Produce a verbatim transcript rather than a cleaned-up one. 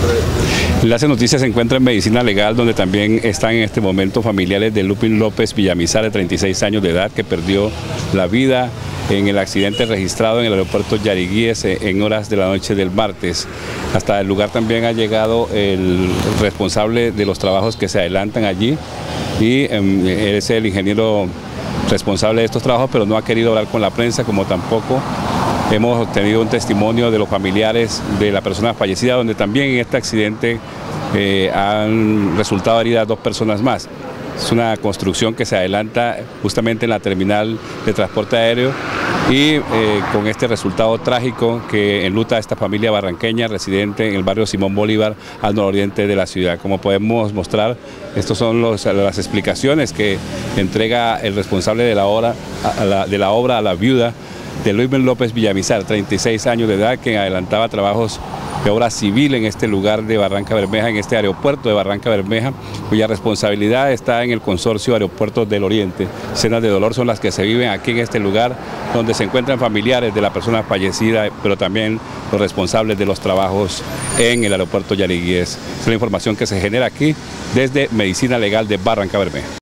Enlace Noticias se encuentra en Medicina Legal, donde también están en este momento familiares de Lupin López Villamizar, de treinta y seis años de edad, que perdió la vida en el accidente registrado en el aeropuerto Yariguíes en horas de la noche del martes. Hasta el lugar también ha llegado el responsable de los trabajos que se adelantan allí y um, es el ingeniero responsable de estos trabajos, pero no ha querido hablar con la prensa, como tampoco hemos obtenido un testimonio de los familiares de la persona fallecida, donde también en este accidente eh, han resultado heridas dos personas más. Es una construcción que se adelanta justamente en la terminal de transporte aéreo y eh, con este resultado trágico que enluta a esta familia barranqueña residente en el barrio Simón Bolívar al nororiente de la ciudad. Como podemos mostrar, estas son los, las explicaciones que entrega el responsable de la, obra, a la, de la obra a la viuda de Lupin López Villamizar, treinta y seis años de edad, que adelantaba trabajos de obra civil en este lugar de Barranca Bermeja, en este aeropuerto de Barranca Bermeja, cuya responsabilidad está en el consorcio Aeropuertos del Oriente. Escenas de dolor son las que se viven aquí en este lugar, donde se encuentran familiares de la persona fallecida, pero también los responsables de los trabajos en el aeropuerto Yariguíes. Es la información que se genera aquí desde Medicina Legal de Barranca Bermeja.